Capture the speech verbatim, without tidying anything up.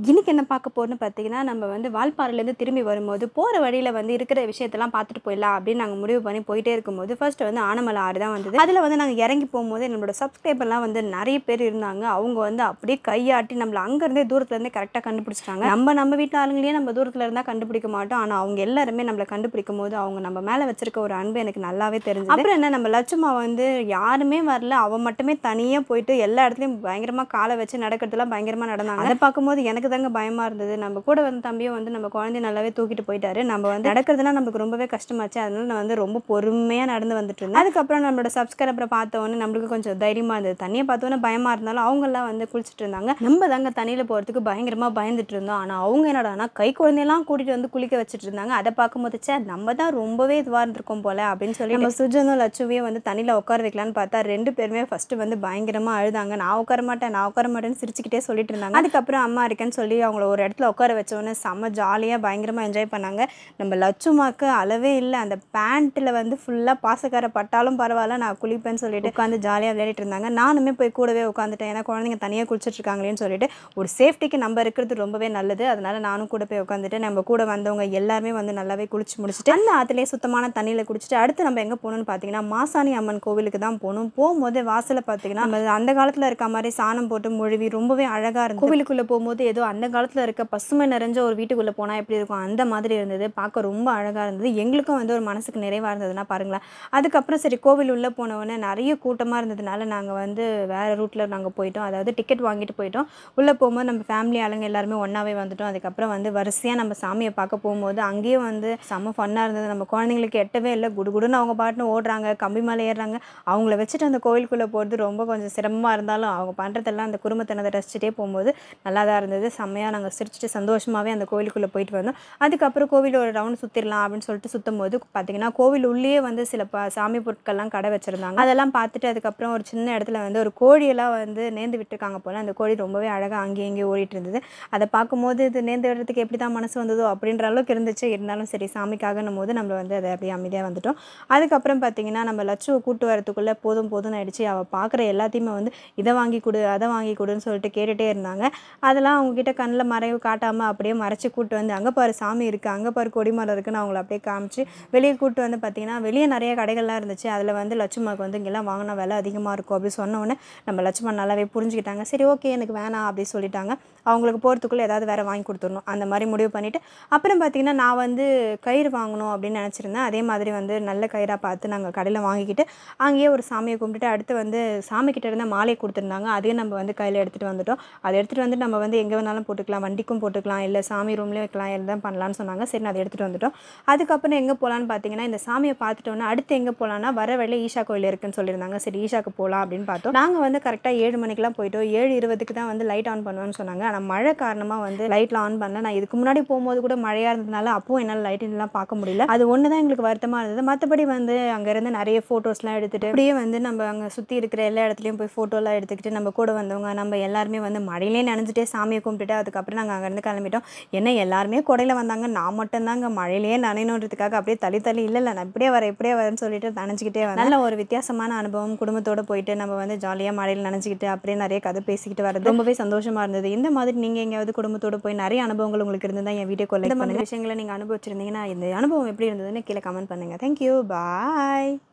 இன்னைக்கு என்ன பார்க்க போறோம்னு பார்த்தீங்கன்னா, நம்ம வந்து வால்பாறையிலேருந்து திரும்பி வரும்போது, போற வழியில வந்து இருக்கிற விஷயத்தெல்லாம் பார்த்துட்டு போயிடலாம் அப்படின்னு நாங்க முடிவு பண்ணி போயிட்டே இருக்கும்போது, ஃபர்ஸ்ட் வந்து ஆனமலை ஆறு தான் வந்தது. அதில வந்து நாங்க இறங்கி போம்போது, நம்மளோட சப்ஸ்கிரைபர்லாம் வந்து நெறைய பேர் இருந்தாங்க. அவங்க வந்து அப்படியே கையாட்டி நம்மள அங்கருந்தே தூரத்துலேருந்தே கரெக்ட்டா கண்டுபிடிச்சுட்டாங்க. நம்ம நம்ம வீட்டு ஆளுங்களயே நம்ம தூரத்தில இருந்தா கண்டுபிடிக்க மாட்டோம். ஆனா, அவங்க எல்லாருமே நம்மள கண்டுபிடிக்கும்போது, அவங்க நம்ம மேல வச்சிருக்க ஒரு அன்பு எனக்கு நல்லாவே தெரிஞ்சது. அப்புறம் என்ன நம்ம லட்சுமா வந்து யாருமே வரல. அவ மட்டுமே தனியா போயிட்டு எல்லா இடத்துலயும் பயங்கரமா கால வச்சு நடக்கிறதெல்லாம் பயங்கரமா நடந்தாங்க. அத பார்க்கும்போது எனக்கு தாங்க பயமா இருந்தது. நம்ம கூட வந்த தம்பியும் வந்து நம்ம குழந்தைய நல்லாவே தூக்கிட்டு போயிட்டாரு. நம்ம வந்து நடக்கிறதுலாம் நமக்கு ரொம்பவே கஷ்டமாச்சு. அதனால நான் வந்து ரொம்ப பொறுமையா நடந்து வந்துட்டு இருந்தேன். அதுக்கப்புறம் நம்மளோட சப்ஸ்கிரைபரை பார்த்த உடனே நம்மளுக்கு கொஞ்சம் தைரியமா இருந்தது. தண்ணிய பார்த்த உடனே பயமா இருந்தாலும் அவங்கலாம் வந்து குளிச்சுட்டு இருந்தாங்க. நம்ம தாங்க தண்ணியில போறதுக்கு பயங்கரமா பயந்துட்டு இருந்தோம். ஆனா அவங்க என்னடான்னா கை குழந்தையெல்லாம் கூட்டிட்டு வந்து குளிக்க வச்சுட்டு இருந்தாங்க. அத பார்க்கும்போது ச்சே நம்ம தான் ரொம்பவே இதுவா இருந்திருக்கோம் போல அப்படின்னு சொல்லி நம்ம சுஜனும் லட்சுமியும் வந்து தண்ணியில உட்கார வைக்கலான்னு பார்த்தா ரெண்டு பேருமே ஃபர்ஸ்ட் வந்து பயங்கரமா அழுதாங்க. நான் உட்கார மாட்டேன் நான் உட்கார மாட்டேன்னு சிரிச்சுக்கிட்டே சொல்லிட்டு இருந்தாங்க. அதுக்கப்புறம் அம்மா இருக்கேன்னு சொல்லி அவங்கள ஒரு இடத்துல உட்கார வச்ச உடனே செம்ம ஜாலியா பயங்கரமா என்ஜாய் பண்ணாங்க. நம்ம லட்சுமாக்கு அளவே இல்ல. அந்த பேண்ட்ல வந்து ஃபுல்லா பாசக்கார பட்டாலும் பரவாயில்ல நான் குளிப்பேன்னு சொல்லிட்டு உட்காந்து ஜாலியா விளையாடிட்டு இருந்தாங்க. நானுமே போய் கூடவே உட்காந்துட்டேன். ஏன்னா குழந்தைங்க தனியா குளிச்சுட்டு இருக்காங்களேன்னு சொல்லிட்டு ஒரு சேஃப்டிக்கு நம்ம இருக்கிறது ரொம்பவே நல்லது. அதனால நானும் கூட போய் உட்காந்துட்டு நம்ம கூட வந்தவங்க எல்லாருமே வந்து நல்லாவே குளிச்சு முடிச்சுட்டு அந்த ஆத்துலயே சுத்தமான தண்ணியில குடிச்சிட்டு அடுத்து நம்ம எங்க போகணும்னு பார்த்தீங்கன்னா மாசாணி அம்மன் கோவிலுக்கு தான் போகணும். போகும்போது வாசல பார்த்தீங்கன்னா நம்ம அந்த காலத்துல இருக்க மாதிரி சாணம் போட்டு மொழுவி ரொம்பவே அழகா இருந்தது. கோவிலுக்குள்ள போகும்போது ஏதோ அந்த காலத்துல இருக்க பசுமை நிறைஞ்ச ஒரு வீட்டுக்குள்ள போனா எப்படி இருக்கும் அந்த மாதிரி இருந்தது. பார்க்க ரொம்ப அழகா இருந்தது. எங்களுக்கும் வந்து ஒரு மனசுக்கு நிறைவா இருந்ததுன்னா பாருங்களேன். அதுக்கப்புறம் சரி கோவில் உள்ள போன உடனே நிறைய கூட்டமா இருந்ததுனால நாங்க வந்து வேற ரூட்ல நாங்க போயிட்டோம். அதாவது டிக்கெட் வாங்கிட்டு போயிட்டோம். உள்ள போகும்போது நம்ம ஃபேமிலி ஆளுங்க எல்லாருமே ஒன்னாவே வந்துட்டோம். அதுக்கப்புறம் வந்து வரிசையா நம்ம சாமியை பார்க்க போகும்போது அங்கேயும் வந்து செம்ம ஃபன்னா இருந்தது. நம்ம குழந்தைங்களுக்கு எட்டவே இல்லை. குடுகுடுன்னு அவங்க பாட்டுன்னு ஓடுறாங்க, கம்பி மேலே ஏறுறாங்க. அவங்கள வச்சுட்டு அந்த கோவிலுக்குள்ள போகிறது ரொம்ப கொஞ்சம் சிரமமா இருந்தாலும் அவங்க பண்றதெல்லாம் அந்த குடும்பத்தினரை ரசிச்சுட்டே போகும்போது நல்லா தான் இருந்தது. செம்மையா நாங்க சிரிச்சுட்டு சந்தோஷமாவே அந்த கோவிலுக்குள்ள போயிட்டு வந்தோம். அதுக்கப்புறம் கோவில் ஒரு ரவுண்ட் சுத்திரலாம் அப்படின்னு சொல்லிட்டு சுத்தும்போது பார்த்தீங்கன்னா, கோவில் உள்ளேயே வந்து சில ப சாமி பொருட்கள்லாம் கடை வச்சிருந்தாங்க. அதெல்லாம் பார்த்துட்டு அதுக்கப்புறம் ஒரு சின்ன இடத்துல வந்து ஒரு கோழியெல்லாம் வந்து நேர்ந்து விட்டுருக்காங்க போல. அந்த கோழி ரொம்பவே அழகா அங்கேயும் இங்கேயும் ஓடிட்டு இருந்தது. அதை பார்க்கும்போது இது நேர்ந்து விடுறதுக்கு எப்படி தான் மனசு வந்ததோ அப்படின்ற அளவுக்கு இருந்துச்சு. இருந்தாலும் சரி சாமிக்காகன்னும் போது நம்ம வந்து அதை அப்படியே அமைதியாக வந்துட்டோம். அதுக்கப்புறம் பார்த்தீங்கன்னா, நம்ம லட்சுவை கூட்டு வரதுக்குள்ள போதும் போதும்னு ஆயிடுச்சு. அவள் பார்க்குற எல்லாத்தையுமே வந்து இதை வாங்கி கொடு அதை வாங்கி கொடுன்னு சொல்லிட்டு கேட்டுகிட்டே இருந்தாங்க. அதெல்லாம் அவங்ககிட்ட கண்ணில் மறைவு காட்டாமல் அப்படியே மறைச்சி கூட்டு வந்து அங்கே பாரு சாமி இருக்குது, அங்கே பாரு கொடிமரம் இருக்குன்னு அவங்கள அப்படியே காமிச்சு வெளியே கூட்டு வந்து பார்த்தீங்கன்னா, வெளியே நிறைய கடைகள்லாம் இருந்துச்சு. அதில் வந்து லட்சுமாவுக்கு வந்து இங்கெல்லாம் வாங்கினா விலை அதிகமாக இருக்கும் அப்படின்னு சொன்னோடனே நம்ம லட்சுமா நல்லாவே புரிஞ்சுக்கிட்டாங்க. சரி ஓகே எனக்கு வேணாம் அப்படி சொல்லிட்டாங்க. அவங்களுக்கு போகிறதுக்குள்ளே ஏதாவது வேறு வாங்கி கொடுத்துடணும் அந்த மாதிரி முடிவு பண்ணிவிட்டு அப்புறம் பார்த்தீங்கன்னா, நான் வந்து கயிறு வாங்கணும் அப்படின்னு நினச்சிருந்தேன். அதே மாதிரி வந்து நல்ல கயிறாக பார்த்து நாங்கள் கடையில் வாங்கிக்கிட்டு அங்கேயே ஒரு சாமியை கும்பிட்டுட்டு அடுத்து வந்து சாமிக்கிட்ட இருந்த மாலையை கொடுத்துருந்தாங்க. அதையும் நம்ம வந்து கையில் எடுத்துகிட்டு வந்துட்டோம். அதை எடுத்துகிட்டு வந்து நம்ம வந்து எங்கே வேணாலும் போட்டுக்கலாம். வண்டிக்கும் போட்டுக்கலாம், இல்லை சாமி ரூம்லேயும் வைக்கலாம், எல்லாம் பண்ணலான்னு சொன்னாங்க. சரி நான் அதை எடுத்துகிட்டு வந்துட்டோம். அதுக்கப்புறம் எங்கே போகலான்னு பார்த்தீங்கன்னா, இந்த சாமியை பார்த்துட்டோன்னா அடுத்து எங்கே போகலான்னா வர வழியில் ஈஷா கோயில் இருக்குன்னு சொல்லியிருந்தாங்க. சரி ஈஷாக்கு போகலாம் அப்படின்னு பார்த்தோம். நாங்கள் வந்து கரெக்டாக ஏழு மணிக்கெலாம் போயிட்டோம். ஏழு இருபதுக்கு தான் வந்து லைட் ஆன் பண்ணுவோன்னு சொன்னாங்க. ஆனால் மழை காரணமாக வந்து லைட்லாம் ஆன் பண்ணல. நான் இதுக்கு முன்னாடி போகும்போது கூட மழையாக இருந்ததுனால அப்பவும் என்னால் லைட்டிங்லாம் பார்க்க முடியல. அது ஒன்று தான் எங்களுக்கு வருத்தமாக இருந்தது. மற்றபடி வந்து அங்கேருந்து நிறைய ஃபோட்டோஸ்லாம் எடுத்துகிட்டு அப்படியே வந்து நம்ம அங்கே சுற்றி இருக்கிற எல்லா இடத்துலையும் போய் ஃபோட்டோலாம் எடுத்துக்கிட்டு நம்ம கூட வந்தவங்க நம்ம எல்லாருமே வந்து மழையிலே நனைஞ்சிட்டே சாமியை கும்பிட்டுட்டு அதுக்கப்புறம் நாங்கள் அங்கேருந்து கிளம்பிட்டோம். ஏன்னா எல்லாருமே கொடையில் வந்தாங்க. நான் மட்டும்தாங்க மழையிலேயே நனையணுன்றதுக்காக அப்படியே தள்ளி தள்ளி இல்லை இல்லை நான் இப்படியே வரேன் இப்படியே வரேன்னு சொல்லிட்டு நனைஞ்சிக்கிட்டே வரேன். நல்ல ஒரு வித்தியாசமான அனுபவம். குடும்பத்தோடு போயிட்டு நம்ம வந்து ஜாலியாக மழையில் நனைஞ்சிக்கிட்டு அப்படியே நிறைய கதை பேசிக்கிட்டு வரது ரொம்பவே சந்தோஷமாக இருந்தது. இந்த மாதிரி நீங்கள் எங்கேயாவது குடும்பத்தோடு போய் நிறைய அனுபவங்கள் உங்களுக்கு இருந்தால் என் வீடியோ கொள்ள இந்த மாதிரி விஷயங்களை நீங்கள் அனுபவிச்சிருந்தீங்கன்னா இந்த அனுபவம் எப்படி இருந்ததுன்னு கீழே கமெண்ட் பண்ணுங்கள். தேங்க்யூ பாய்.